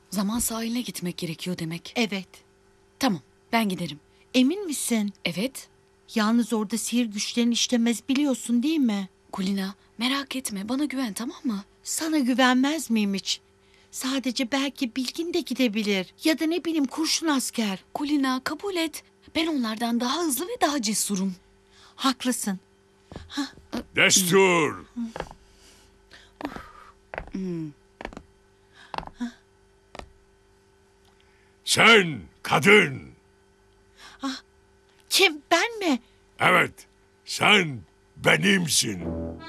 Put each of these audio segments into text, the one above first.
Zaman sahiline gitmek gerekiyor demek. Evet. Tamam, ben giderim. Emin misin? Evet. Yalnız orada sihir güçlerin işlemez biliyorsun değil mi? Kulina, merak etme, bana güven, tamam mı? Sana güvenmez miyim hiç? Sadece belki Bilgin de gidebilir. Ya da ne bileyim kurşun asker. Kulina, kabul et. Ben onlardan daha hızlı ve daha cesurum. Haklısın. Destur. Sen kadın. Kim, ben mi? Evet, sen benimsin.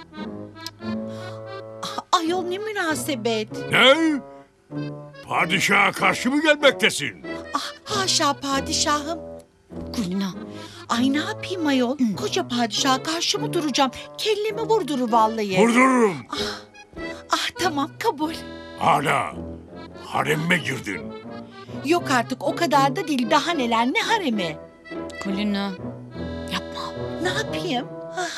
Ayol ne münasebet. Ne? Padişaha karşı mı gelmektesin? Haşa padişahım. Kulina, Ay ne yapayım ayol? Koca padişaha karşı mı duracağım? Kellemi vurdurur vallahi. Vurdururum. Tamam kabul. Hala haremme girdin. Yok artık o kadar da değil. Daha neler, ne haremi? Kulina, yapma. Ne yapayım?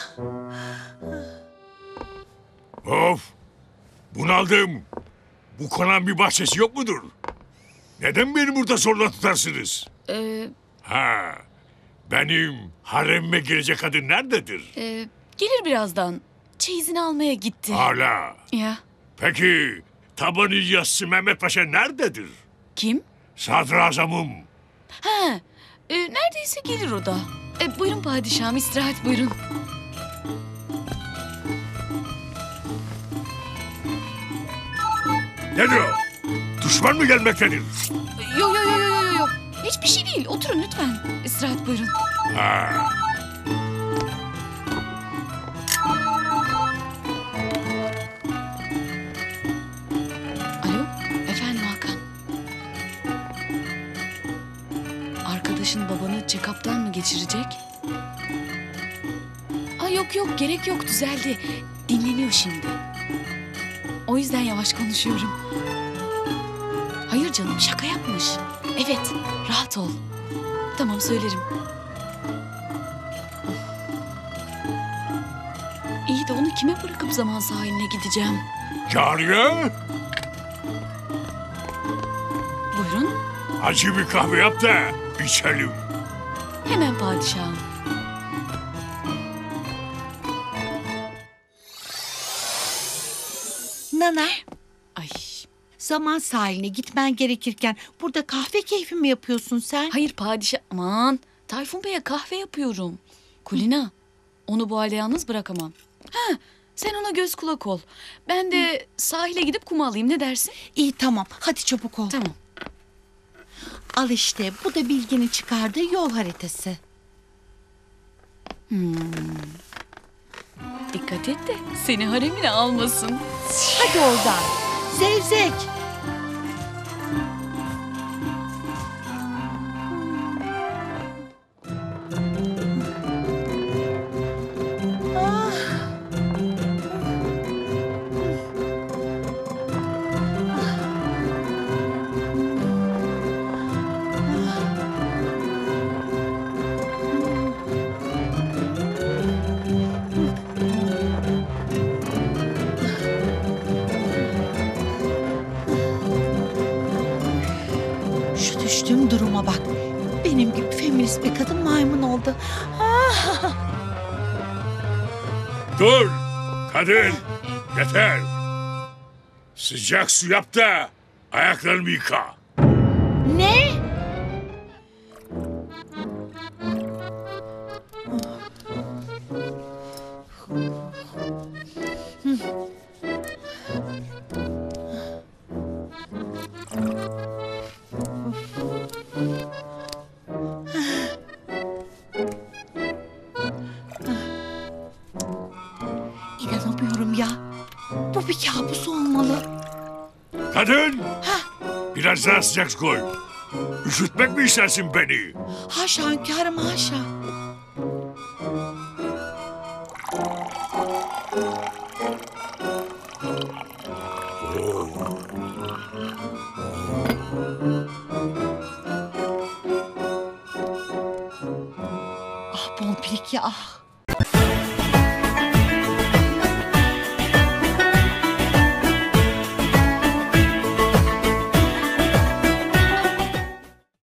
Of! Bunaldım. Bu konağın bir bahçesi yok mudur? Neden beni burada zorla tutarsınız? Ha, benim haremme girecek kadın nerededir? Gelir birazdan. Çeyizini almaya gitti. Hala. Ya, Peki taban İlyas'ı Mehmet Paşa nerededir? kim? Sadrazamım. Ha, neredeyse gelir o da. Buyurun padişahım, istirahat buyurun. Nedir o? Düşman mı gelmektedir? Yo. Hiçbir şey değil. Oturun lütfen. İstirahat buyurun. Ha. Alo, efendim Hakan. Arkadaşın babanı check-up'tan mı geçirecek? Yok, gerek yok, düzeldi. Dinleniyor şimdi. O yüzden yavaş konuşuyorum. Hayır canım, şaka yapmış. Evet, rahat ol. Tamam, söylerim. İyi de onu kime bırakıp zaman sahiline gideceğim? Cariye, Buyurun, acı bir kahve yap da içelim. hemen padişahım. Nana, Ay, zaman sahiline gitmen gerekirken burada kahve keyfi mi yapıyorsun sen? hayır padişah... Aman, Tayfun Bey'e kahve yapıyorum. Kulina, onu bu halde yalnız bırakamam. Ha, sen ona göz kulak ol. Ben de sahile gidip kum alayım, ne dersin? İyi tamam, hadi çabuk ol. Tamam. Al işte, bu da Bilgin'in çıkardığı yol haritası. Dikkat et de seni haremine almasın. Hadi oradan. Zevzek. Şu düştüğüm duruma bak. Benim gibi feminist bir kadın maymun oldu. Dur, kadın, yeter. Sıcak su yap da ayaklarımı yıka. Ne? İnanamıyorum ya. Bu bir kabus olmalı. Kadın, biraz daha sıcak su koy. Üşütmek mi istersin beni? Haşa hünkârım haşa. Ah Pompilik ya ah.